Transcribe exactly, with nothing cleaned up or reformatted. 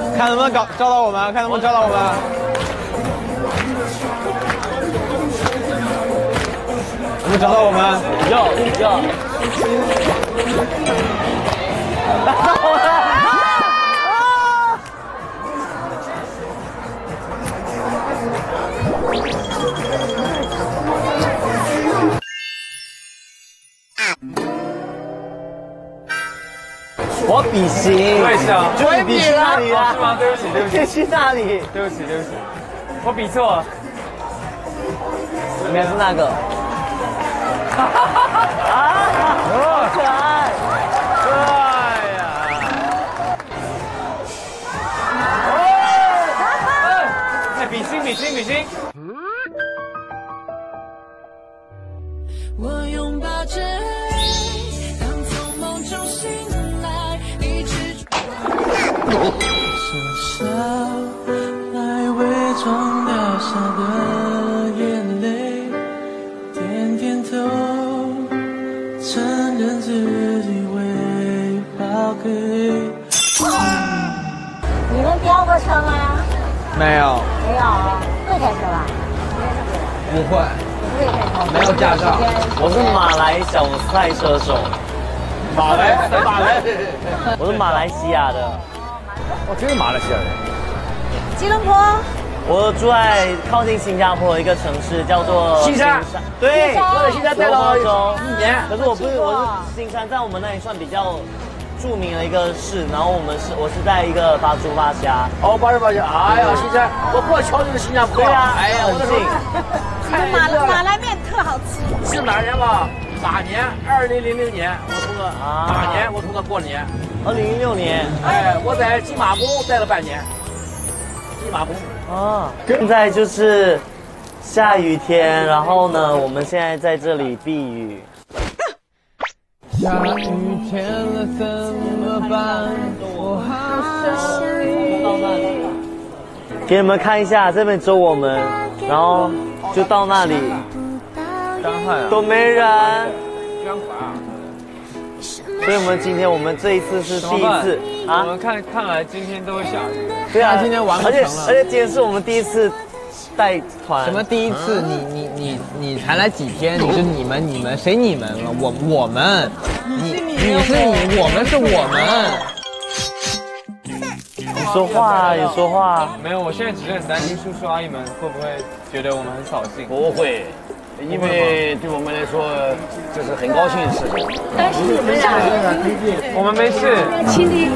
看能不能搞招到我们，看能不能招到我们。能不能找到我们？ 要要。打到我了！我比心， 我也是啊， 就是比心那里啊， 是吗？对不起，对不起， 比心那里， 对不起，对不起，我比错了， 应该是那个。啊，好可爱！ 哎呀！哎，比心，比心，比心！ 我拥抱着爱，当从梦中醒来，一直是笑来伪装掉下的眼泪，点点头，承认自己为好给。 你们飙过车吗？ 没有， 没有，会开车吧？ 不会， 不会开车， 没有驾照。 我是马来小赛车手， 马来，马来， 我是马来西亚的。 我真是马来西亚人。 吉隆坡。 我住在靠近新加坡的一个城市，叫做新山。 对， 我在新山待了一年。 可是我不是，我是新山，在我们那里算比较著名的一个市。然后我们是，我是在一个巴珠巴峡。 哦，巴珠巴峡。哎呀，新山，我过桥就是新加坡。 对啊， 哎呀， 很近。 马马来面特好吃。 是哪年吧？马年，二零零六年，我从那马年，我从那过年。 二零零六年。 哎，我在金马宫待了半年。金马宫。 啊，现在就是下雨天，然后呢，我们现在在这里避雨。 下雨天了怎么办？我好想你。 给你们看一下，这边只有我们，然后就到那里， 干旱啊， 都没人。 干啥？ 所以我们今天我们这一次是第一次啊。我们看看来今天都会下雨。 对啊， 今天完而且而且今天是我们第一次带团。 什么第一次？你你你你才来几天？你是你们你们谁你们了？我我们，你你是你，我们是我们。 你说话啊，你说话啊。 没有，我现在只是很担心叔叔阿姨们会不会觉得我们很扫兴。 不会。因为对我们来说，这是很高兴的事情。 但是你们俩， 我们没事。